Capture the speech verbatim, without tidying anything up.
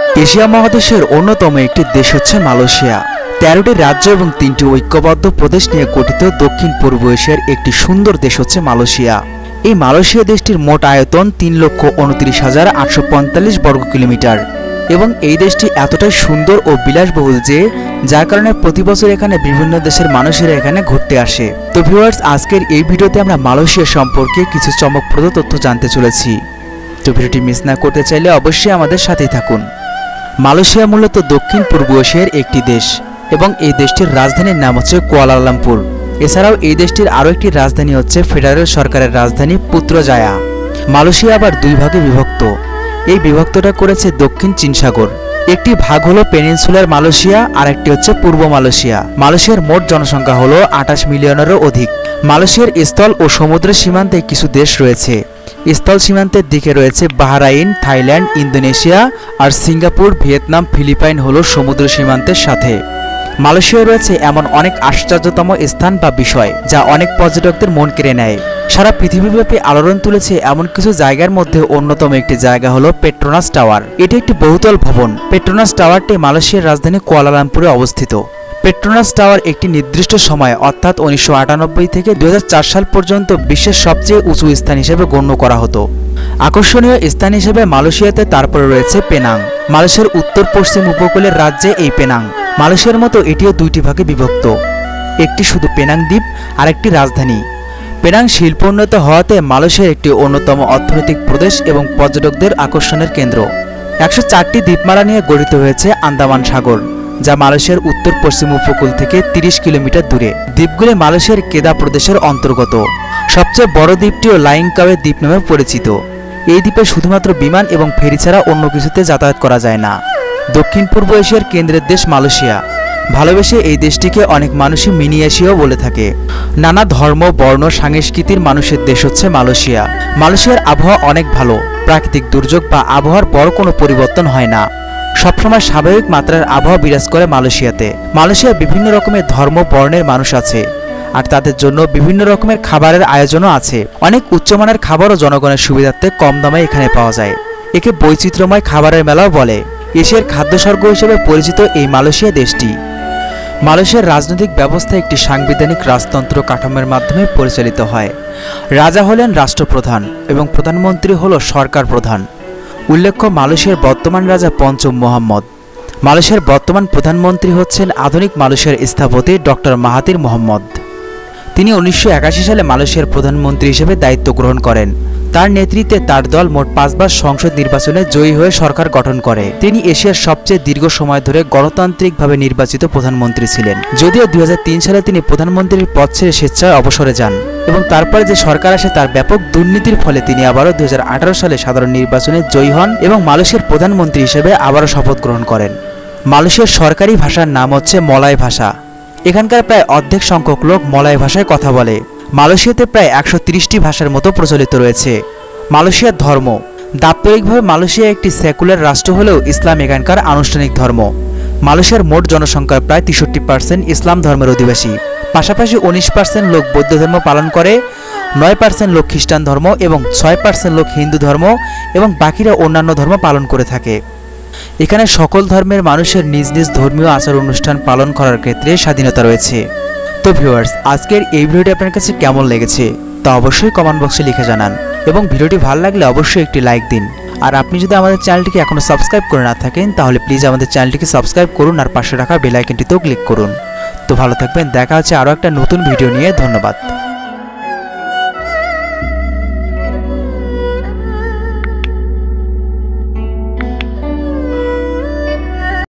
Asia মহাদেশের অন্যতম একটি দেশ হচ্ছে মালয়েশিয়া। তেরোটি রাজ্য এবং তিনটি ঐক্যবদ্ধ প্রদেশ নিয়ে গঠিত দক্ষিণ পূর্ব এশিয়ার একটি সুন্দর দেশ হচ্ছে মালয়েশিয়া। এই মালয়েশিয়া দেশটির মোট আয়তন তিন লক্ষ উনত্রিশ হাজার আটশো পঁয়তাল্লিশ বর্গ কিলোমিটার এবং এই দেশটি এতটাই সুন্দর ও বিলাসবহুল যে যার কারণে প্রতি বছর এখানে বিভিন্ন দেশের মানুষেরা এখানে ঘুরতে আসে। তো ভিউয়ার্স, আজকের এই ভিডিওতে আমরা মালয়েশিয়া সম্পর্কে কিছু চমকপ্রদ তথ্য জানতে চলেছি। তো ভিডিওটি মিস না করতে চাইলে অবশ্যই আমাদের সাথেই থাকুন। মালয়েশিয়া মূলত দক্ষিণ পূর্ব এশিয়ার একটি দেশ এবং এই দেশটির রাজধানীর নাম হচ্ছে কুয়ালালামপুর। এছাড়াও এই দেশটির আরও একটি রাজধানী হচ্ছে ফেডারেল সরকারের রাজধানী পুত্রজায়া। মালয়েশিয়া আবার দুই ভাগে বিভক্ত। এই বিভক্তটা করেছে দক্ষিণ চীন সাগর। একটি ভাগ হলো পেনিনসুলার মালয়েশিয়া আর একটি হচ্ছে পূর্ব মালয়েশিয়া। মালয়েশিয়ার মোট জনসংখ্যা হলো আঠাশ মিলিয়নেরও অধিক। মালয়েশিয়ার স্থল ও সমুদ্রের সীমান্তে কিছু দেশ রয়েছে। স্থল সীমান্তের দিকে রয়েছে বাহরাইন, থাইল্যান্ড, ইন্দোনেশিয়া আর সিঙ্গাপুর, ভিয়েতনাম, ফিলিপাইন হলো সমুদ্র সীমান্তের সাথে। মালয়েশিয়ায় রয়েছে এমন অনেক আশ্চর্যতম স্থান বা বিষয় যা অনেক পর্যটকদের মন কেড়ে নেয়। সারা পৃথিবীব্যাপী আলোড়ন তুলেছে এমন কিছু জায়গার মধ্যে অন্যতম একটি জায়গা হলো পেট্রোনাস টাওয়ার। এটি একটি বহুতল ভবন। পেট্রোনাস টাওয়ারটি মালয়েশিয়ার রাজধানী কুয়ালালামপুরে অবস্থিত। পেট্রোনাস টাওয়ার একটি নির্দিষ্ট সময় অর্থাৎ উনিশশো আটানব্বই থেকে দুই হাজার চার সাল পর্যন্ত বিশ্বের সবচেয়ে উঁচু স্থান হিসেবে গণ্য করা হতো। আকর্ষণীয় স্থান হিসেবে মালয়েশিয়াতে তারপরে রয়েছে পেনাং। মালয়েশিয়ার উত্তর পশ্চিম উপকূলের রাজ্যে এই পেনাং। মালয়েশিয়ার মতো এটিও দুইটি ভাগে বিভক্ত, একটি শুধু পেনাং দ্বীপ আর একটি রাজধানী। পেনাং শিল্পোন্নত হওয়াতে মালয়েশিয়ার একটি অন্যতম অর্থনৈতিক প্রদেশ এবং পর্যটকদের আকর্ষণের কেন্দ্র। একশো চারটি দ্বীপমালা নিয়ে গঠিত হয়েছে আন্দামান সাগর, যা মালয়েশিয়ার উত্তর পশ্চিম উপকূল থেকে তিরিশ কিলোমিটার দূরে। দ্বীপগুলি মালয়েশিয়ার কেদা প্রদেশের অন্তর্গত। সবচেয়ে বড় দ্বীপটিও লাইংকাওয়ে দ্বীপ নামে পরিচিত। এই দ্বীপে শুধুমাত্র বিমান এবং ফেরি ছাড়া অন্য কিছুতে যাতায়াত করা যায় না। দক্ষিণ পূর্ব এশিয়ার কেন্দ্রের দেশ মালয়েশিয়া। ভালোবেসে এই দেশটিকে অনেক মানুষই মিনি এশিয়াও বলে থাকে। নানা ধর্ম, বর্ণ, সংস্কৃতির মানুষের দেশ হচ্ছে মালয়েশিয়া। মালয়েশিয়ার আবহাওয়া অনেক ভালো। প্রাকৃতিক দুর্যোগ বা আবহাওয়ার বড় কোনো পরিবর্তন হয় না। সবসময় স্বাভাবিক মাত্রার আবহাওয়া বিরাজ করে মালয়েশিয়াতে। মালয়েশিয়ায় বিভিন্ন রকমের ধর্ম, বর্ণের মানুষ আছে আর তাদের জন্য বিভিন্ন রকমের খাবারের আয়োজনও আছে। অনেক উচ্চমানের খাবারও জনগণের সুবিধার্থে কম দামে এখানে পাওয়া যায়। একে বৈচিত্র্যময় খাবারের মেলাও বলে। এশিয়ার খাদ্যস্বর্গ হিসেবে পরিচিত এই মালয়েশিয়া দেশটি। মালয়েশিয়ার রাজনৈতিক ব্যবস্থা একটি সাংবিধানিক রাজতন্ত্র কাঠামোর মাধ্যমে পরিচালিত হয়। রাজা হলেন রাষ্ট্রপ্রধান এবং প্রধানমন্ত্রী হল সরকার প্রধান। উল্লেখ্য, মালয়েশিয়ার বর্তমান রাজা পঞ্চম মোহাম্মদ। মালয়েশিয়ার বর্তমান প্রধানমন্ত্রী হচ্ছেন আধুনিক মালয়েশিয়ার স্থপতি ডক্টর মাহাথির মোহাম্মদ। তিনি উনিশশো একাশি সালে মালয়েশিয়ার প্রধানমন্ত্রী হিসেবে দায়িত্ব গ্রহণ করেন। তার নেতৃত্বে তার দল মোট পাঁচবার সংসদ নির্বাচনে জয়ী হয়ে সরকার গঠন করে। তিনি এশিয়ার সবচেয়ে দীর্ঘ সময় ধরে গণতান্ত্রিকভাবে নির্বাচিত প্রধানমন্ত্রী ছিলেন। যদিও দুই হাজার তিন সালে তিনি প্রধানমন্ত্রীর পদ ছেড়ে স্বেচ্ছায় অবসরে যান এবং তারপরে যে সরকার আসে তার ব্যাপক দুর্নীতির ফলে তিনি আবারও দুই হাজার আঠারো সালে সাধারণ নির্বাচনে জয়ী হন এবং মালয়েশিয়ার প্রধানমন্ত্রী হিসেবে আবারও শপথ গ্রহণ করেন। মালয়েশিয়ার সরকারি ভাষার নাম হচ্ছে মলয় ভাষা। এখানকার প্রায় অর্ধেক সংখ্যক লোক মলয় ভাষায় কথা বলে। মালয়েশিয়াতে প্রায় একশো তিরিশটি ভাষার মতো প্রচলিত রয়েছে। মালয়েশিয়ার ধর্ম। দাপ্তরিকভাবে মালয়েশিয়া একটি সেকুলার রাষ্ট্র হলেও ইসলাম এখানকার আনুষ্ঠানিক ধর্ম। মালয়েশিয়ার মোট জনসংখ্যার প্রায় তেষট্টি পার্সেন্ট ইসলাম ধর্মের অধিবাসী। পাশাপাশি উনিশ পার্সেন্ট লোক বৌদ্ধ ধর্ম পালন করে, নয় পার্সেন্ট লোক খ্রিস্টান ধর্ম এবং ছয় পার্সেন্ট লোক হিন্দু ধর্ম এবং বাকিরা অন্যান্য ধর্ম পালন করে থাকে। এখানে সকল ধর্মের মানুষের নিজ নিজ ধর্মীয় আচার অনুষ্ঠান পালন করার ক্ষেত্রে স্বাধীনতা রয়েছে। তো ভিউয়ার্স, আজকের এই ভিডিওটি আপনার কাছে কেমন লেগেছে তা অবশ্যই কমেন্ট বক্সে লিখে জানান এবং ভিডিওটি ভালো লাগলে অবশ্যই একটি লাইক দিন। আর আপনি যদি আমাদের চ্যানেলটিকে এখনো সাবস্ক্রাইব করে না থাকেন তাহলে প্লিজ আমাদের চ্যানেলটিকে সাবস্ক্রাইব করুন আর পাশে রাখা বেল আইকনটিতেও ক্লিক করুন। তো ভালো থাকবেন, দেখা হচ্ছে আরও একটা নতুন ভিডিও নিয়ে। ধন্যবাদ।